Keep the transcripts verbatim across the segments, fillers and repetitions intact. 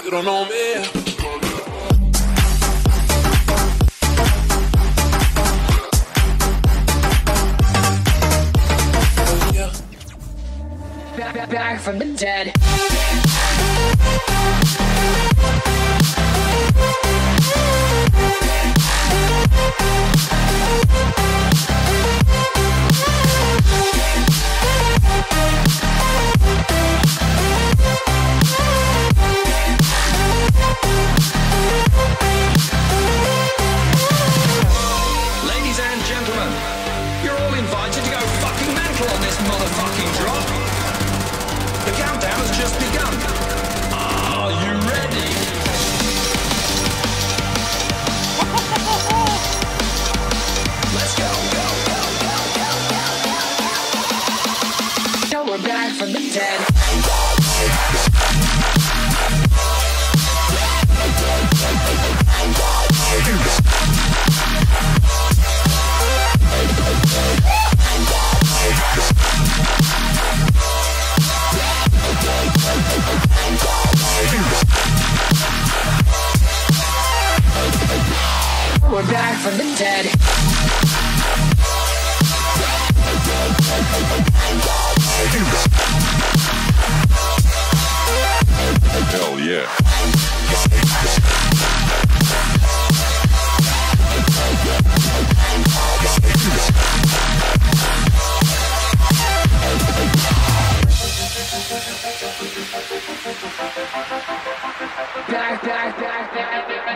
You don't know me. Back, back, back from the dead. Ladies and gentlemen, you're all invited to go fucking mental on this motherfucking drop. The countdown has just begun. Are you ready? Let's go, go, go, go, go, go. Now we're back from the dead. We're back from the dead. Hell yeah. Back, back, back, back, back.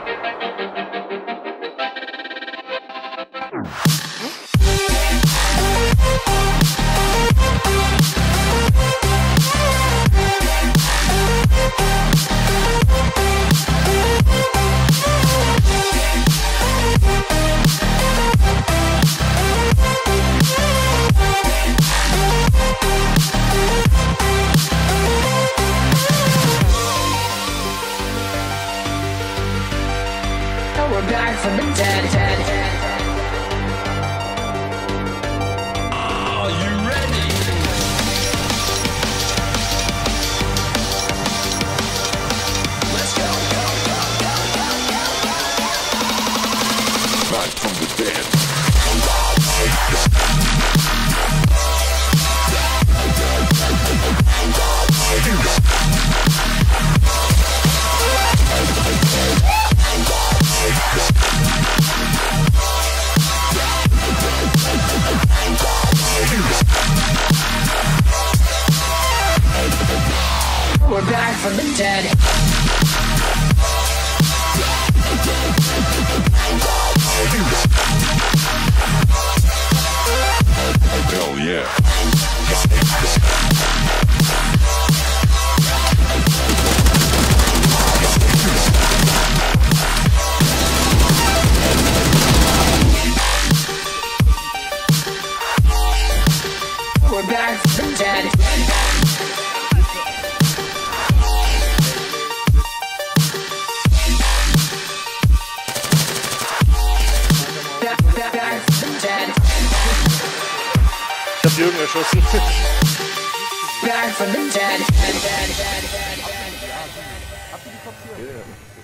We're back from the dead, dead, dead. Are you ready? Let's go, go, go, go, go, go. Back from the dead. We're back from the dead. Hell yeah. We're back from the dead. Back, back, back from the dead. Ich hab Jürgen erschossen. Back from the dead. Dead, dead, dead, dead, dead. Yeah.